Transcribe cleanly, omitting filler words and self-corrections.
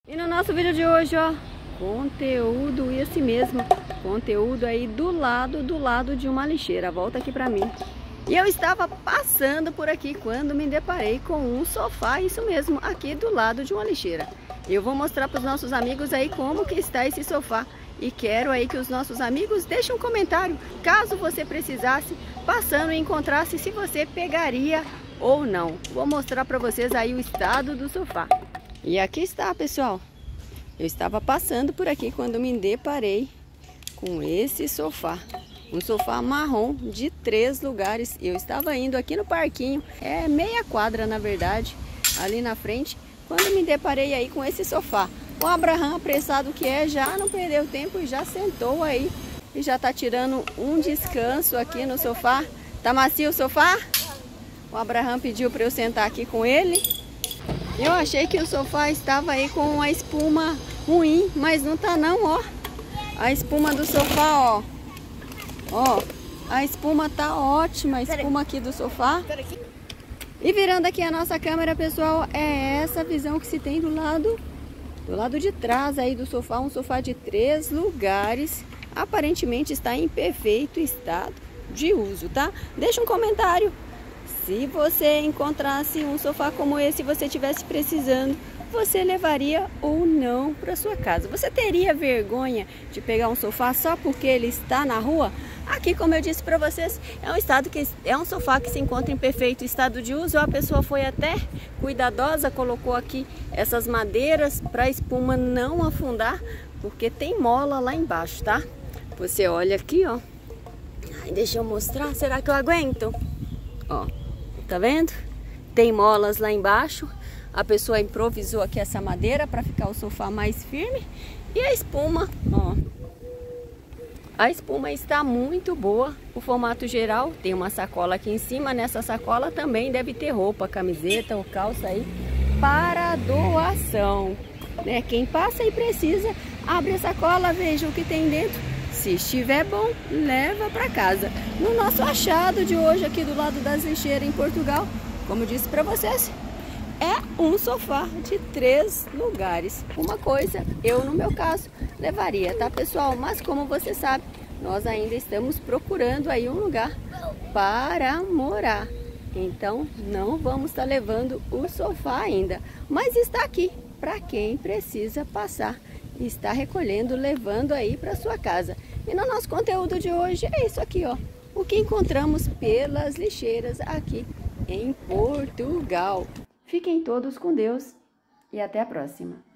E no nosso vídeo de hoje, ó, conteúdo esse mesmo, conteúdo aí do lado de uma lixeira. Volta aqui pra mim. E eu estava passando por aqui quando me deparei com um sofá, isso mesmo, aqui do lado de uma lixeira. Eu vou mostrar para os nossos amigos aí como que está esse sofá. E quero aí que os nossos amigos deixem um comentário, caso você precisasse, passando e encontrasse, se você pegaria ou não. Vou mostrar para vocês aí o estado do sofá. E aqui está, pessoal. Eu estava passando por aqui quando me deparei com esse sofá. Um sofá marrom de 3 lugares. Eu estava indo aqui no parquinho, é meia quadra na verdade, ali na frente, quando me deparei aí com esse sofá. O Abraham, apressado que é, já não perdeu tempo e já sentou aí. E já tá tirando um descanso aqui no sofá. Tá macio o sofá? O Abraham pediu para eu sentar aqui com ele. Eu achei que o sofá estava aí com a espuma ruim, mas não tá não, ó. A espuma do sofá, ó. Ó, a espuma tá ótima, a espuma aqui do sofá. E virando aqui a nossa câmera, pessoal, é essa visão que se tem do lado de trás aí do sofá. Um sofá de 3 lugares, aparentemente está em perfeito estado de uso, tá? Deixa um comentário. Se você encontrasse um sofá como esse e você estivesse precisando, você levaria ou não para sua casa? Você teria vergonha de pegar um sofá só porque ele está na rua? Aqui, como eu disse para vocês, é um sofá que se encontra em perfeito estado de uso. A pessoa foi até cuidadosa, colocou aqui essas madeiras para a espuma não afundar, porque tem mola lá embaixo, tá? Você olha aqui, ó. Ai, deixa eu mostrar, será que eu aguento? Ó, tá vendo? Tem molas lá embaixo. A pessoa improvisou aqui essa madeira para ficar o sofá mais firme. E a espuma, ó. A espuma está muito boa. O formato geral, tem uma sacola aqui em cima. Nessa sacola também deve ter roupa, camiseta ou calça aí para doação, né? Quem passa e precisa, abre a sacola, veja o que tem dentro. Se estiver bom, leva para casa. No nosso achado de hoje aqui do lado das lixeiras em Portugal, como disse para vocês, é um sofá de 3 lugares. Uma coisa, eu no meu caso, levaria, tá, pessoal? Mas como você sabe, nós ainda estamos procurando aí um lugar para morar. Então, não vamos estar levando o sofá ainda. Mas está aqui para quem precisa passar. Está recolhendo, levando aí para sua casa. E no nosso conteúdo de hoje é isso aqui, ó. O que encontramos pelas lixeiras aqui em Portugal. Fiquem todos com Deus e até a próxima.